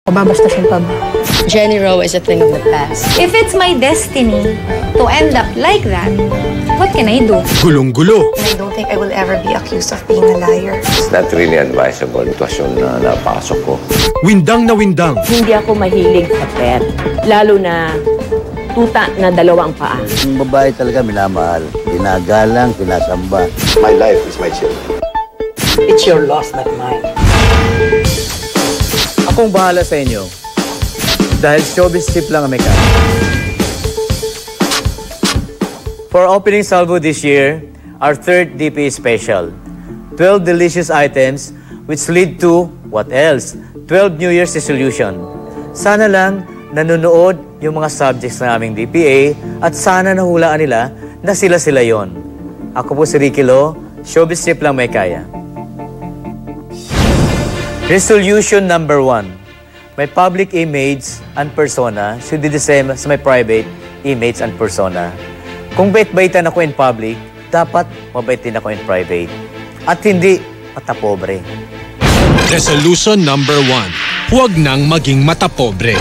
Mababastasyon pa ba? Jenny Rowe is a thing of the past. If it's my destiny to end up like that, what can I do? Gulong-gulo. I don't think I will ever be accused of being a liar. It's not really advisable sitwasyon na napasok ko. Windang na windang. Hindi ako mahilig sa pet. Lalo na tuta na dalawang paa. Yung babae talaga minamahal. Ginagalang, kinasamba. My life is my children. It's your loss, not mine. Akong bahala sa inyo. Dahil showbiz tip lang ang may kaya. For opening salvo this year, our third DP special. 12 delicious items which lead to, what else? 12 New Year's resolution. Sana lang nanonood yung mga subjects ng aming DPA at sana nahulaan nila na sila-sila yon. Ako po si Ricky Lo, showbiz tip lang may kaya. Resolution number 1. My public image and persona should be the same as my private image and persona. Kung bait-baitan ako in public, dapat mabait din ako in private. At hindi matapobre. Resolution number 1. Huwag nang maging matapobre.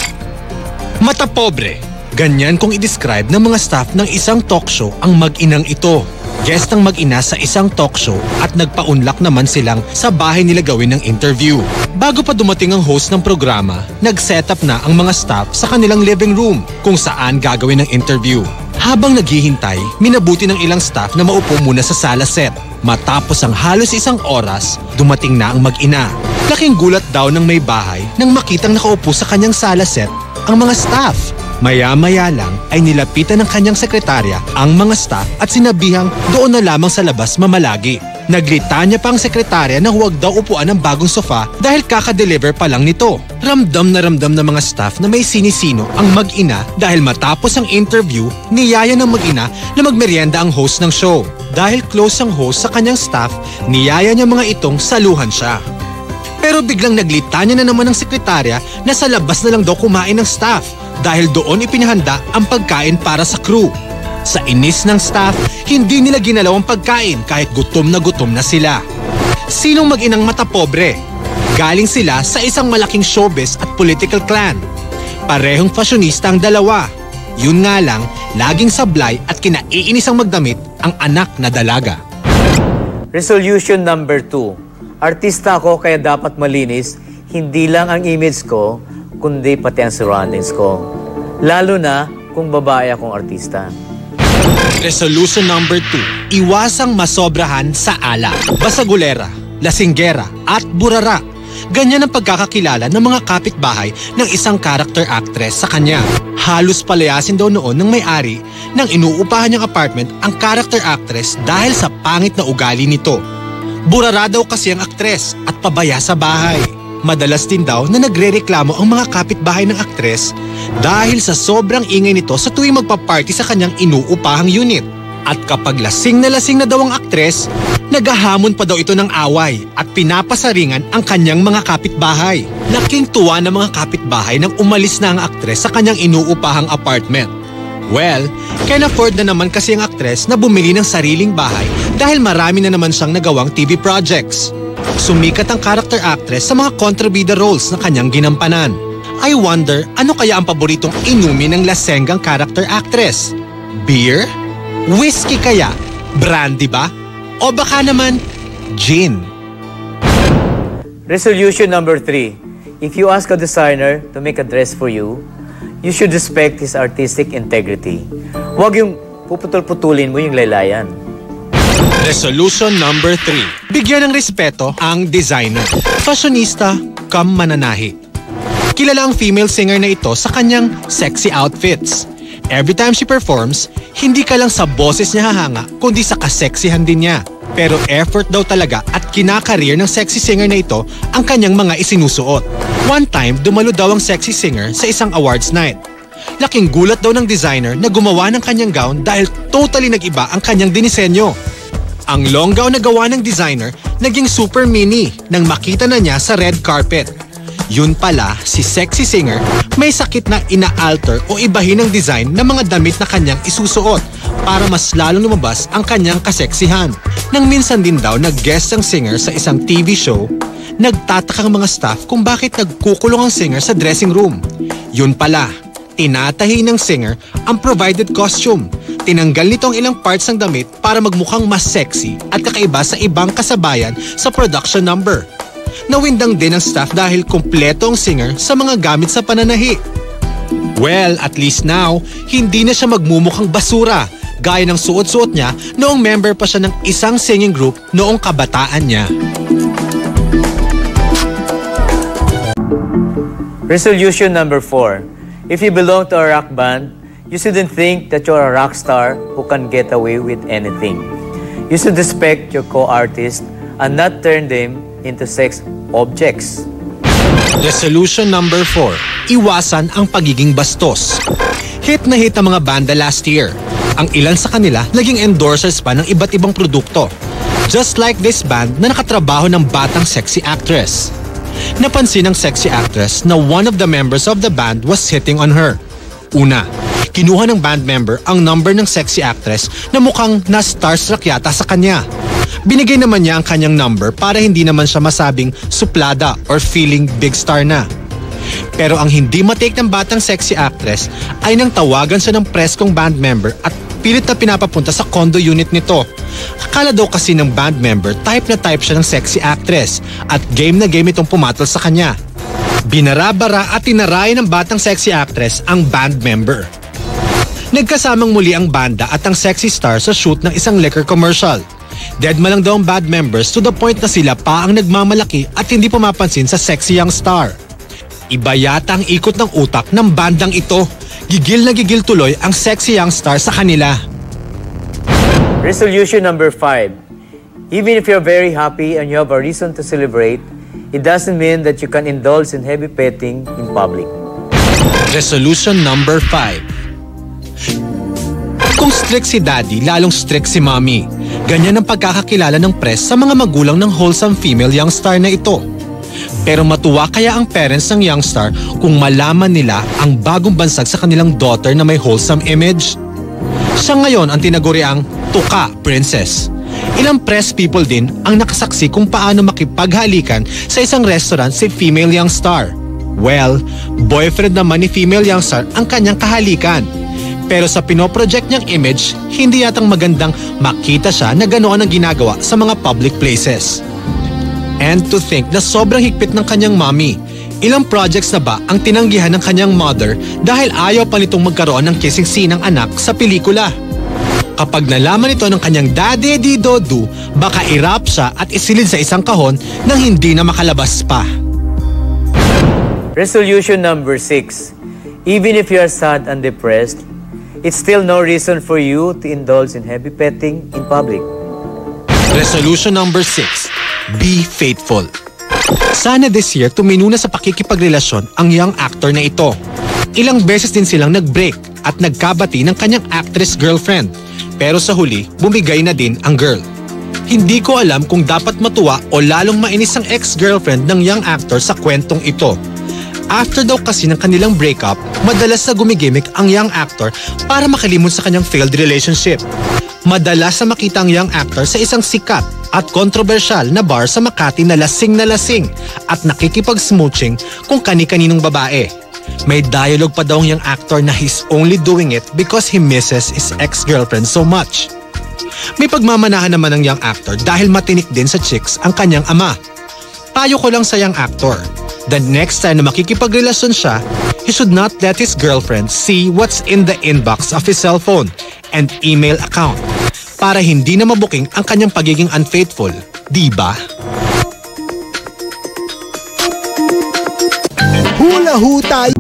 Matapobre. Ganyan kung i-describe ng mga staff ng isang talk show ang mag-inang ito. Guest ng mag-ina sa isang talk show at nagpaunlak naman silang sa bahay nila gawin ng interview. Bago pa dumating ang host ng programa, nag-set up na ang mga staff sa kanilang living room kung saan gagawin ng interview. Habang naghihintay, minabuti ng ilang staff na maupo muna sa sala set. Matapos ang halos isang oras, dumating na ang mag-ina. Laking gulat daw ng may bahay nang makitang nakaupo sa kanyang sala set ang mga staff. Maya-maya lang ay nilapitan ng kanyang sekretarya ang mga staff at sinabihang doon na lamang sa labas mamalagi. Naglitanya pa ang sekretarya na huwag daw upuan ng bagong sofa dahil kaka-deliver pa lang nito. Ramdam ng mga staff na may sinisino ang mag-ina dahil matapos ang interview, niyaya ng mag-ina na magmerienda ang host ng show. Dahil close ang host sa kanyang staff, niyaya niya mga itong saluhan siya. Pero biglang naglitanya na naman ng sekretarya na sa labas na lang daw kumain ng staff dahil doon ipinahanda ang pagkain para sa crew. Sa inis ng staff, hindi nila ginalaw ang pagkain kahit gutom na sila. Sinong mag-inang matapobre? Galing sila sa isang malaking showbiz at political clan. Parehong fashionista ang dalawa. Yun nga lang, laging sablay at kinaiinis ang magdamit ang anak na dalaga. Resolution number 2. Artista ako kaya dapat malinis, hindi lang ang image ko, kundi pati ang surroundings ko. Lalo na kung babae akong artista. Resolution number 2. Iwasang masobrahan sa ala, basagulera, lasinggera at burara. Ganyan ang pagkakakilala ng mga kapitbahay ng isang character actress sa kanya. Halos palayasin daw noon ng may-ari ng inuupahan niyang apartment ang character actress dahil sa pangit na ugali nito. Burara daw kasi ang aktres at pabaya sa bahay. Madalas din daw na nagrereklamo ang mga kapitbahay ng aktres dahil sa sobrang ingay nito sa tuwing magpa-party sa kanyang inuupahang unit. At kapag lasing na daw ang aktres, naghahamon pa daw ito ng away at pinapasaringan ang kanyang mga kapitbahay. Laking tuwa ng mga kapitbahay nang umalis na ang aktres sa kanyang inuupahang apartment. Well, can afford na naman kasi ang aktres na bumili ng sariling bahay dahil marami na naman siyang nagawang TV projects. Sumikat ang character actress sa mga kontrabida roles na kanyang ginampanan. I wonder, ano kaya ang paboritong inumin ng lasenggang character actress? Beer? Whiskey kaya? Brandy ba? O baka naman, gin? Resolution number 3. If you ask a designer to make a dress for you, you should respect his artistic integrity. Huwag yung puputol-putulin mo yung laylayan. Resolution number 3. Bigyan ng respeto ang designer. Fashionista, mananahi. Kilala ang female singer na ito sa kanyang sexy outfits. Every time she performs, hindi ka lang sa boses niya hahanga, kundi sa kaseksihan din niya. Pero effort daw talaga at kinakareer ng sexy singer na ito ang kanyang mga isinusuot. One time, dumalo daw ang sexy singer sa isang awards night. Laking gulat daw ng designer na gumawa ng kanyang gown dahil totally nag-iba ang kanyang dinisenyo. Ang long gown na gawa ng designer naging super mini nang makita na niya sa red carpet. Yun pala, si sexy singer may sakit na ina-alter o ibahin ng design ng mga damit na kanyang isusuot para mas lalong lumabas ang kanyang kaseksihan. Nang minsan din daw nag-guest ang singer sa isang TV show, Nagtatakang mga staff kung bakit nagkukulong ang singer sa dressing room. Yun pala, tinatahi ng singer ang provided costume. Tinanggal nito ang ilang parts ng damit para magmukhang mas sexy at kakaiba sa ibang kasabayan sa production number. Nawindang din ang staff dahil kumpleto ang singer sa mga gamit sa pananahi. Well, at least now, hindi na siya magmumukhang basura gaya ng suot-suot niya noong member pa siya ng isang singing group noong kabataan niya. Resolution number 4. If you belong to a rock band, you shouldn't think that you're a rock star who can get away with anything. You should respect your co-artists and not turn them into sex objects. Resolution number 4. Iwasan ang pagiging bastos. Hit na hit ang mga banda last year. Ang ilan sa kanila naging endorsers pa ng iba't ibang produkto. Just like this band na nakatrabaho ng batang sexy actress. Napansin ng sexy actress na one of the members of the band was hitting on her. Una, kinuha ng band member ang number ng sexy actress na mukhang na-starstruck yata sa kanya. Binigay naman niya ang kanyang number para hindi naman siya masabing suplada or feeling big star na. Pero ang hindi matake ng batang sexy actress ay nang tawagan siya ng press kong band member at pilit na pinapapunta sa condo unit nito. Akala daw kasi ng band member type na type siya ng sexy actress at game na game itong pumatol sa kanya. Binarabara at tinarayan ng batang sexy actress ang band member. Nagkasamang muli ang banda at ang sexy star sa shoot ng isang liquor commercial. Deadma lang daw ang band members to the point na sila pa ang nagmamalaki at hindi pumapansin sa sexy young star. Iba yata ang ikot ng utak ng bandang ito. Gigil na gigil tuloy ang sexy young star sa kanila. Resolution number 5. Even if you're very happy and you have a reason to celebrate, it doesn't mean that you can indulge in heavy petting in public. Resolution number 5. Kung strict si daddy, lalong strict si mommy. Ganyan ang pagkakakilala ng press sa mga magulang ng wholesome female young star na ito. Pero matuwa kaya ang parents ng young star kung malaman nila ang bagong bansag sa kanilang daughter na may wholesome image? Siya ngayon ang tinaguriang Tuka Princess. Ilang press people din ang nakasaksi kung paano makipaghalikan sa isang restaurant si female young star. Well, boyfriend naman ni female young star ang kanyang kahalikan. Pero sa pinoproject niyang image, hindi yatang magandang makita siya na ganoon ang ginagawa sa mga public places. And to think na sobrang higpit ng kanyang mommy. Ilang projects na ba ang tinanggihan ng kanyang mother dahil ayaw pa nitong magkaroon ng kissing scene ng anak sa pelikula. Kapag nalaman ito ng kanyang daddy di dodu, baka irap siya at isilid sa isang kahon nang hindi na makalabas pa. Resolution number 6. Even if you are sad and depressed, it's still no reason for you to indulge in heavy petting in public. Resolution number 6. Be faithful. Sana this year tumino na sa pakikipagrelasyon ang young actor na ito. Ilang beses din silang nag-break at nagkabati ng kanyang actress girlfriend. Pero sa huli, bumigay na din ang girl. Hindi ko alam kung dapat matuwa o lalong mainis ang ex-girlfriend ng young actor sa kwentong ito. After daw kasi ng kanilang breakup, madalas na gumigimik ang young actor para makalimot sa kanyang failed relationship. Madalas na makita ang young actor sa isang sikat at kontrobersyal na bar sa Makati na lasing at nakikipag-smooching kung kani-kaninong babae. May dialogue pa daw ang young actor na he's only doing it because he misses his ex-girlfriend so much. May pagmamanahan naman ng young actor dahil matinik din sa chicks ang kanyang ama. Payo ko lang sa young actor, the next time na makikipagrelasyon siya, he should not let his girlfriend see what's in the inbox of his cellphone and email account para hindi na mabuking ang kanyang pagiging unfaithful, di ba? Hula tayo!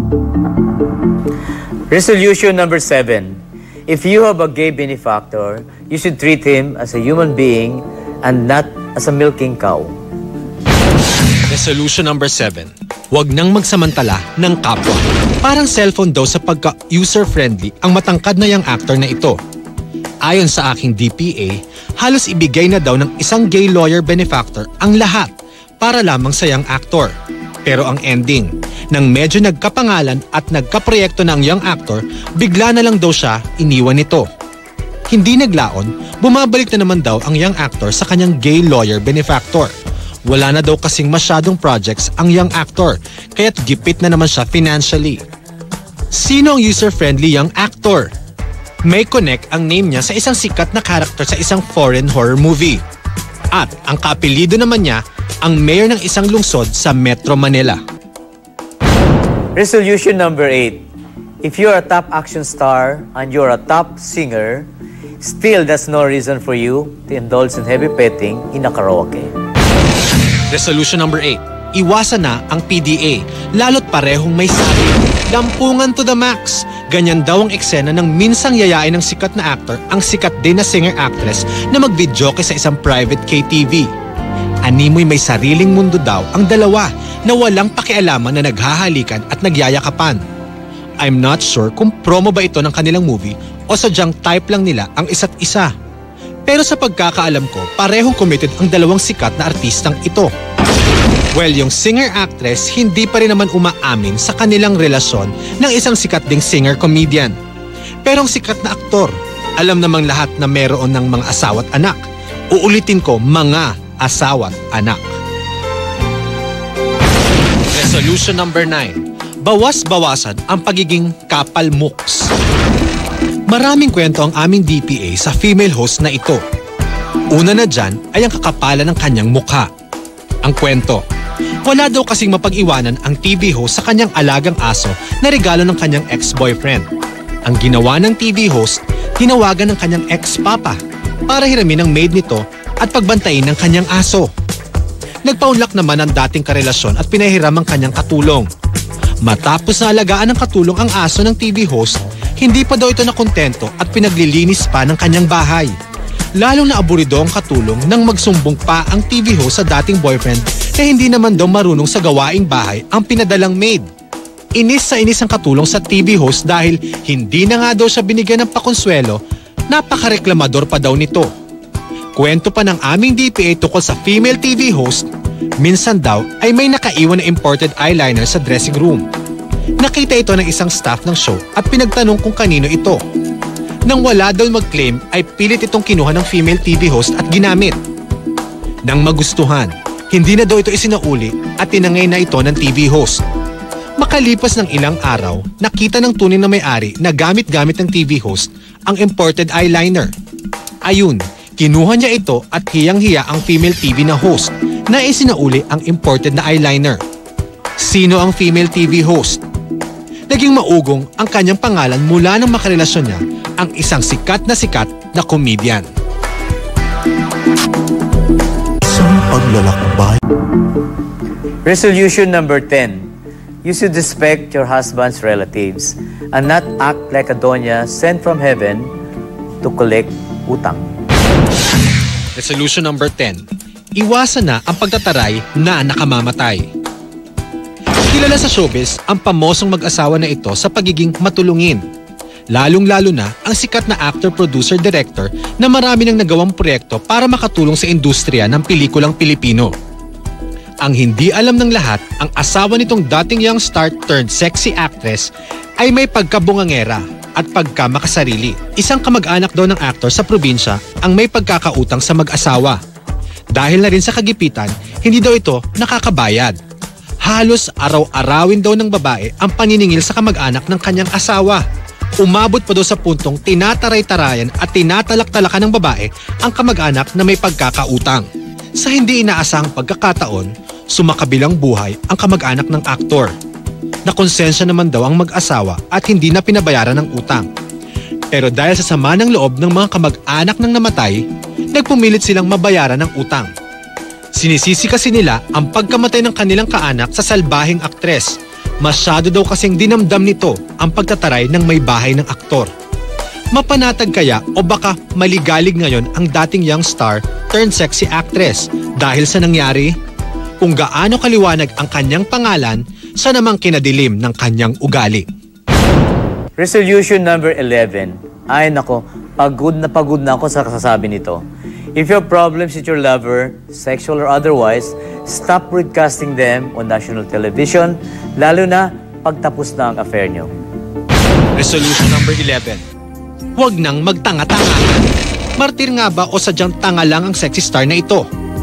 Resolution number 7. If you have a gay benefactor, you should treat him as a human being and not as a milking cow. Resolution number 7. Huwag nang magsamantala ng kapwa. Parang cellphone daw sa pagka-user-friendly ang matangkad na young actor na ito. Ayon sa aking DPA, halos ibigay na daw ng isang gay lawyer benefactor ang lahat para lamang sa young actor. Pero ang ending, nang medyo nagkapangalan at nagkaproyekto ng young actor, bigla na lang daw siya iniwan nito. Hindi naglaon, bumabalik na naman daw ang young actor sa kanyang gay lawyer benefactor. Wala na daw kasing masyadong projects ang young actor, kaya't gipit na naman siya financially. Sino ang user-friendly young actor? May connect ang name niya sa isang sikat na character sa isang foreign horror movie. At ang kaapelido naman niya, ang mayor ng isang lungsod sa Metro Manila. Resolution number 8. If you're a top action star and you're a top singer, still that's no reason for you to indulge in heavy petting in a karaoke. Resolution number 8. Iwasan na ang PDA, lalo't parehong may sabi. Dampungan to the max. Ganyan daw ang eksena ng minsang yayain ng sikat na actor, ang sikat din na singer-actress na mag-videoke sa isang private KTV. Animoy may sariling mundo daw ang dalawa na walang pakialaman na naghahalikan at nagyayakapan. I'm not sure kung promo ba ito ng kanilang movie o sadyang type lang nila ang isa't isa. Pero sa pagkakaalam ko, parehong committed ang dalawang sikat na artistang ito. Well, yung singer-actress hindi pa rin naman umaamin sa kanilang relasyon ng isang sikat ding singer-comedian. Pero ang sikat na aktor, alam namang lahat na meron ng mga asawa't anak. Uulitin ko, mga asawa't anak. Resolution number 9. Bawas-bawasan ang pagiging kapal-mooks. Maraming kwento ang aming DPA sa female host na ito. Una na dyan ay ang kakapalan ng kanyang mukha. Ang kwento, wala daw kasing mapag-iwanan ang TV host sa kanyang alagang aso na regalo ng kanyang ex-boyfriend. Ang ginawa ng TV host, tinawagan ng kanyang ex-papa para hiramin ang maid nito at pagbantayin ng kanyang aso. Nagpaunlak naman ang dating karelasyon at pinahiram ang kanyang katulong. Matapos na alagaan ng katulong ang aso ng TV host, hindi pa daw ito nakontento at pinaglilinis pa ng kanyang bahay. Lalong naaburido ang katulong nang magsumbong pa ang TV host sa dating boyfriend na hindi naman daw marunong sa gawaing bahay ang pinadalang maid. Inis sa inis ang katulong sa TV host dahil hindi na nga daw siya binigyan ng pakonsuelo, napakareklamador pa daw nito. Kwento pa ng aming DPA tukol sa female TV host, minsan daw ay may nakaiwan na imported eyeliner sa dressing room. Nakita ito ng isang staff ng show at pinagtanong kung kanino ito. Nang wala daw mag-claim ay pilit itong kinuha ng female TV host at ginamit. Nang magustuhan, hindi na daw ito isinauli at tinangay na ito ng TV host. Makalipas ng ilang araw, nakita ng tunay na may-ari na gamit-gamit ng TV host ang imported eyeliner. Ayun, kinuha niya ito at hiyang-hiya ang female TV na host na isinauli ang imported na eyeliner. Sino ang female TV host? Naging maugong ang kanyang pangalan mula nang makarelasyon niya ang isang sikat na comedian. Isang paglalakbay. Resolution number 10. You should respect your husband's relatives and not act like a donya sent from heaven to collect utang. Resolution number 10. Iwasan na ang pagtataray na nakamamatay. Kilala sa showbiz ang pamosong mag-asawa na ito sa pagiging matulungin. Lalong-lalo na ang sikat na actor, producer, director na marami nang nagawang proyekto para makatulong sa industriya ng pelikulang Pilipino. Ang hindi alam ng lahat, ang asawa nitong dating young star turned sexy actress ay may pagkabungangera at pagkamakasarili. Isang kamag-anak daw ng actor sa probinsya ang may pagkakautang sa mag-asawa. Dahil na rin sa kagipitan, hindi daw ito nakakabayad. Halos araw-arawin daw ng babae ang paniningil sa kamag-anak ng kanyang asawa. Umabot pa daw sa puntong tinataray-tarayan at tinatalak-talakan ng babae ang kamag-anak na may pagkakautang. Sa hindi inaasahang pagkakataon, sumakabilang buhay ang kamag-anak ng aktor. Nakonsensya naman daw ang mag-asawa at hindi na pinabayaran ng utang. Pero dahil sa sama ng loob ng mga kamag-anak ng namatay, nagpumilit silang mabayaran ng utang. Sinisisi kasi nila ang pagkamatay ng kanilang kaanak sa salbahing aktres. Masyado daw kasing dinamdam nito ang pagtataray ng may bahay ng aktor. Mapanatag kaya o baka maligalig ngayon ang dating young star turned sexy actress dahil sa nangyari? Kung gaano kaliwanag ang kanyang pangalan sa namang kinadilim ng kanyang ugali. Resolution number 11. Ay nako, pagod na ako sa kasasabi nito. If you have problems with your lover, sexual or otherwise, stop broadcasting them on national television, lalo na pagtapos na ang affair nyo. Resolution number 11. Huwag nang magtanga-tangahan. Martir nga ba o sadyang tanga lang ang sexy star na ito?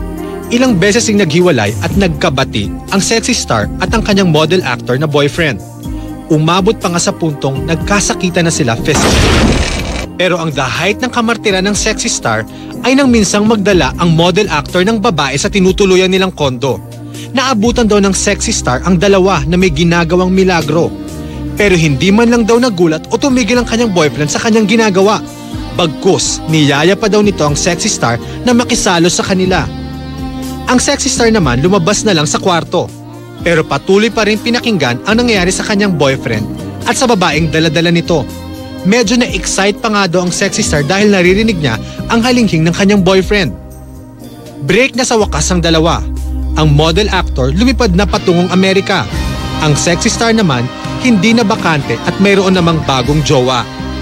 Ilang beses ding naghiwalay at nagkabati ang sexy star at ang kanyang model actor na boyfriend. Umabot pa nga sa puntong nagkasakita na sila physically. Pero ang the height ng kamartiran ng sexy star ay nang minsang magdala ang model actor ng babae sa tinutuluyan nilang kondo. Naabutan daw ng sexy star ang dalawa na may ginagawang milagro. Pero hindi man lang daw nagulat o tumigil ang kanyang boyfriend sa kanyang ginagawa. Bagkus, niyaya pa daw nito ang sexy star na makisalo sa kanila. Ang sexy star naman lumabas na lang sa kwarto. Pero patuloy pa rin pinakinggan ang nangyayari sa kanyang boyfriend at sa babaeng dala-dala nito. Medyo na-excite pa nga daw ang sexy star dahil naririnig niya ang halinghing ng kanyang boyfriend. Break na sa wakas ang dalawa. Ang model actor lumipad na patungong Amerika. Ang sexy star naman hindi na bakante at mayroon namang bagong jowa.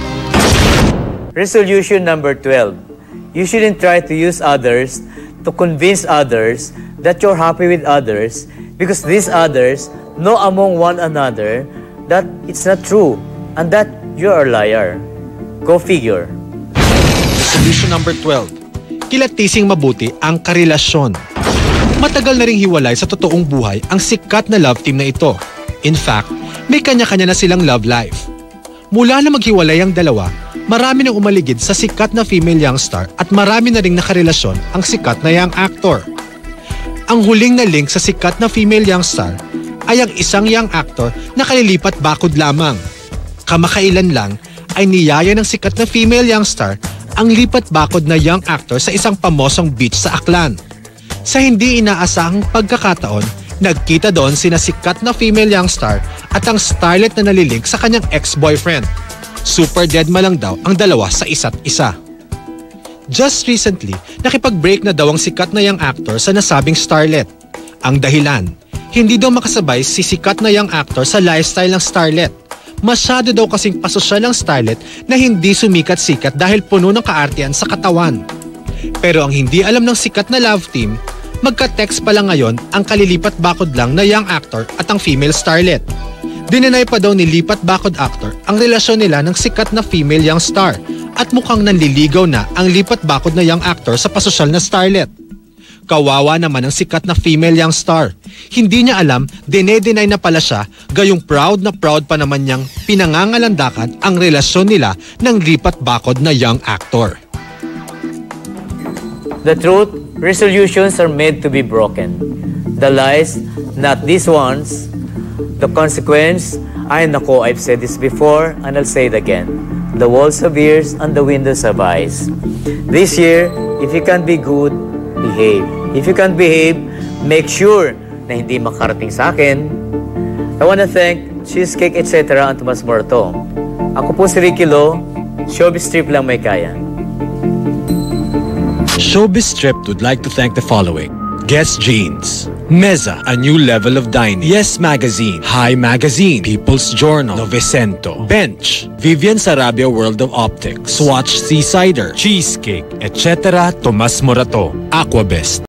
Resolution number 12. You shouldn't try to use others to convince others that you're happy with others because these others know among one another that it's not true and that you're a liar. Go figure. Resolution number 12. Kilatising mabuti ang karelasyon. Matagal na ring hiwalay sa totoong buhay ang sikat na love team na ito. In fact, may kanya-kanya na silang love life. Mula na maghiwalay ang dalawa, marami nang umaligid sa sikat na female young star at marami na ring nakarelasyon ang sikat na young actor. Ang huling na link sa sikat na female young star ay ang isang young actor na kalilipat bakod lamang. Kamakailan lang ay niyaya ng sikat na female young star ang lipat bakod na young actor sa isang pamosong beach sa Aklan. Sa hindi inaasahang pagkakataon, nagkita doon sina sikat na female young star at ang starlet na nalilink sa kanyang ex-boyfriend. Super deadma lang daw ang dalawa sa isa't isa. Just recently, nakipag-break na daw ang sikat na young actor sa nasabing starlet. Ang dahilan, hindi daw makasabay si sikat na young actor sa lifestyle ng starlet. Masyado daw kasing pasosyal ang starlet na hindi sumikat-sikat dahil puno ng kaartian sa katawan. Pero ang hindi alam ng sikat na love team, magka-text pa lang ngayon ang kalilipat bakod lang na young actor at ang female starlet. Dinenay pa daw ni lipat bakod actor ang relasyon nila ng sikat na female young star at mukhang nanliligaw na ang lipat bakod na young actor sa pasosyal na starlet. Kawawa naman ang sikat na female young star. Hindi niya alam, dine-deny na pala siya, gayong proud pa naman niyang pinangangalandakan ang relasyon nila ng lipat bakod na young actor. The truth, resolutions are made to be broken. The lies, not these ones. The consequence, ay nako, I've said this before and I'll say it again. The walls have ears and the windows have eyes. This year, if you can't be good, behave. If you can't behave, make sure na hindi makarating sa akin. I want to thank Cheesecake etc. and Tomas Morto. Ako po si Ricky Lo, Showbiz Trip lang may kaya. Showbiz Trip would like to thank the following: Guess Jeans, Meza, A New Level of Dining, Yes Magazine, Hi Magazine, People's Journal, Novecento, Bench, Vivian Sarabia World of Optics, Swatch Seasider, Cheesecake, etc. Tomas Morato, Aquabest.